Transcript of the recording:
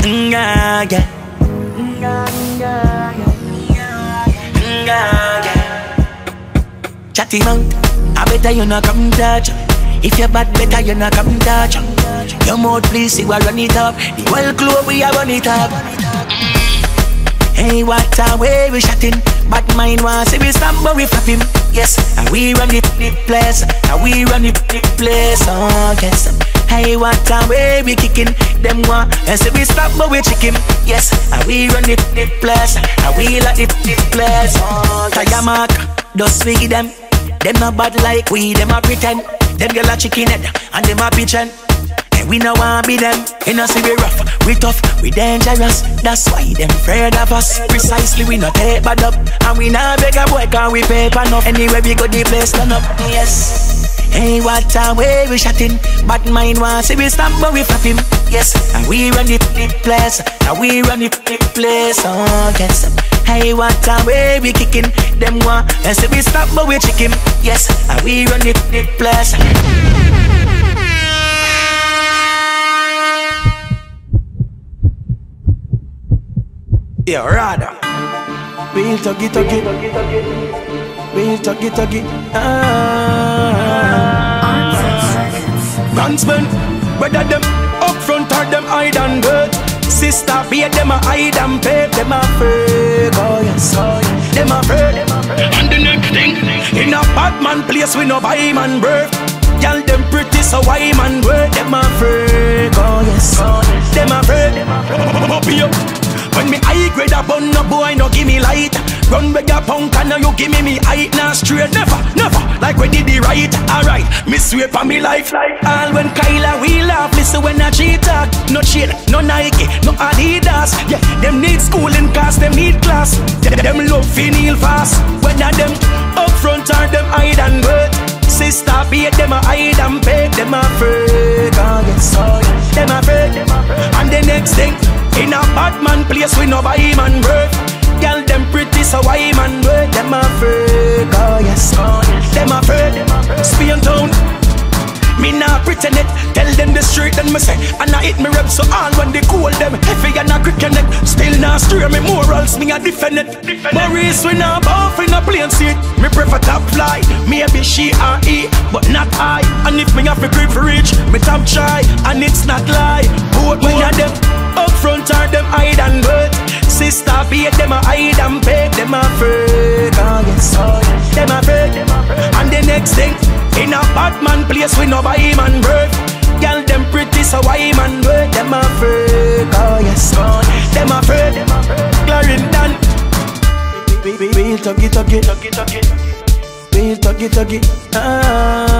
yeah. Chatty mouth, I better you not come touch. If you're bad, better you not come touch. Your mouth please, see we run it up. The whole club we are run it up. Hey, what a way we shotting. Bad mind wants see we stop but we flap him. Yes, and we run it the place. And we run it the place. Oh yes. Hey, what a way we kicking. Them one and see we stop but we chick him. Yes, and we run it the place. And we like it the place. Oh yes. Tire mark, just we them. Them not bad like we, them a pretend. Them girl a chicken head and them a pigeon. And we no want be them. You know see we rough, we tough, we dangerous. That's why them afraid of us. Precisely we not take bad up. And we not beg a boy can we pay for enough. Anyway we go the place turn up. Yes. Hey, what a way we shotting. Bad mind wants see we stop but we flap him. Yes, and we run it the place. And we run it the place. Oh yes. Hey, what a way we kicking. Them one and see we stop but we chick him. Yes, and we run it the place. Yeah, rather we'll tuggy tuggy. We'll tuggy tuggy. Gunsmen, whether them up front or them hide and dirt. Sister, be them a hide and pay. Them a afraid, oh yes, oh yes. Them afraid. And the next thing, in a bad man place we no buy man birth. Girl them pretty so why man work. Them afraid, oh yes, oh yes. Them afraid. Up here. When me high grade a bun, no boy no give me light. Run with your punk and now you give me height. Now straight, never, never, like we did the right. Alright, me sweep on me life. All when Kyla we laugh, listen when I cheat talk. No chain, no Nike, no Adidas. Yeah, them need schooling cause them need class. Them love feel fast. Whether them up front or them hide and work. Sister be them a hide and beg. Them afraid, oh yes, oh yes. Them afraid. And the next thing, in a bad man place we no buy man birth. Girl them pretty so why man work. Them afraid, oh yes, oh yes. Them afraid, Spain town. Me nah pretend it. Tell them the street and me say and I hit me rep so all when they cool them. If you not quick connect, still nah stray me morals me a defend it. Maurice we nah buff in a plane seat. Me prefer top fly. Maybe she or he, but not I. And if me have to grip for reach, me top try and it's not lie. Both me and them up front or them hide and wait. Sister be them a hide and beg. Them afraid, oh yes, oh yes. Them afraid. And the next thing, in a bad man place we no buy man birth. Girl them pretty so why man work. Them afraid, oh yes, oh yes. Them afraid. Clarendon. We'll tuggy tuggy. We'll tuggy tuggy.